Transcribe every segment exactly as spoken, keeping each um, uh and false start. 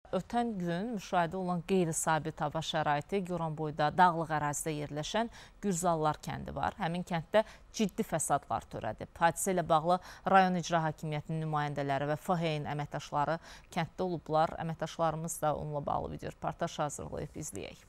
Ötən gün müşahidə olunan qeyri-sabit hava şəraiti Goranboyda dağlıq ərazidə yerləşən Gürzallar kəndi var. Həmin kənddə ciddi fəsadlar törədib. Hadisə ilə bağlı rayon icra hakimiyyətinin nümayəndələri və F H E-nin əməkdaşları kənddə olublar. Əməkdaşlarımız da onunla bağlı video reportaj hazırlayıb, izləyək.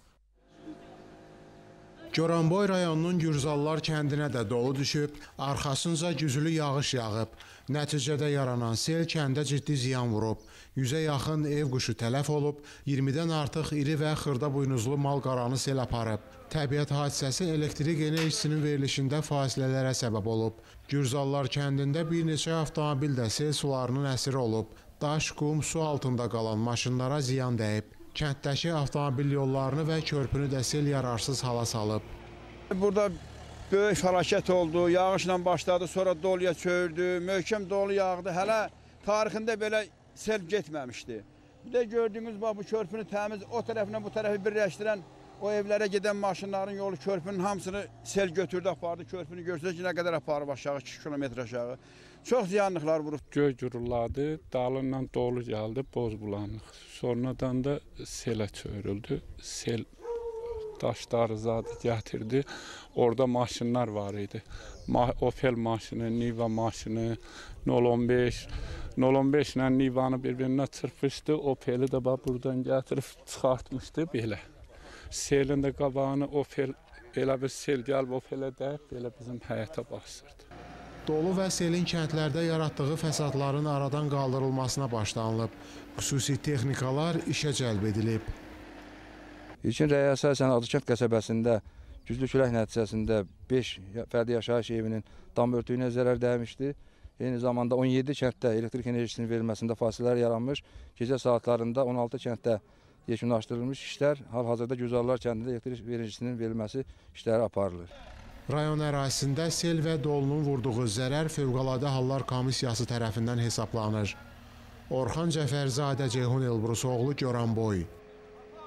Goranboy rayonunun Gürzallar kəndinə də dolu düşüb, arxasınca güclü yağış yağıb. Nəticədə yaranan sel kəndə ciddi ziyan vurub. Yüzə yaxın ev quşu tələf olub, iyirmidən artıq iri və xırda buynuzlu mal qaranı sel aparıb. Təbiət hadisəsi elektrik enerjisinin verilişində fasilələrə səbəb olub. Gürzallar kəndində bir neçə avtomobil də sel sularının əsiri olub. Daş, qum, su altında qalan maşınlara ziyan dəyib. Kənddəki avtomobil yollarını və körpünü də sel yararsız hala salıb. Burada böyük fəlakət oldu, yağışla başladı, sonra doluya çördü, möhkəm dolu yağdı. Hələ tarixində belə sel getməmişdi. Bir də gördüyünüz bu körpünü təmiz, o tərəfinə bu tərəfi birləşdirən, o evlərə gedən maşınların yolu, körpünün hamısını sel götürdü, apardı. Körpünü görsək ki, nə qədər aparıb aşağı, iki kilometr aşağı. Çox ziyanlıqlar vurub. Göy guruladı, dalından dolu gəldi, boz bulanıq. Sonradan da selə çörüldü. Sel daşları zadı gətirdi. Orada maşınlar var idi. Opel maşını, Niva maşını, nol on beş. nol on beş ilə Nivanı bir-birinə çırpışdı. Opel'i də buradan gətirib çıxartmışdı belə. Selin də qabağını Opel, elə bir sel gəlib Opel'ə dəyib, belə bizim həyətə basırdı. Dolu və selin kəndlərdə yaratdığı fəsadların aradan qaldırılmasına başlanılıb. Xüsusi texnikalar işə cəlb edilib. İlkin rəyə əsasən Adıkənd qəsəbəsində güclü külək nəticəsində beş fərdi yaşayış evinin dam örtüyünə zərər dəymişdi. Eyni zamanda on yeddi kənddə elektrik enerjisinin verilməsində fasilələr yaranmış. Gecə saatlarında on altı kənddə yekunlaşdırılmış işlər, hal-hazırda Gürzallar kəndində elektrik enerjisinin verilməsi işləri aparılır. Rayon ərazisində sel və dolunun vurduğu zərər Fövqəladə Hallar Komissiyası tərəfindən hesablanır. Orxan Cəfərzadə, Ceyhun Elbrusoğlu, Goranboy.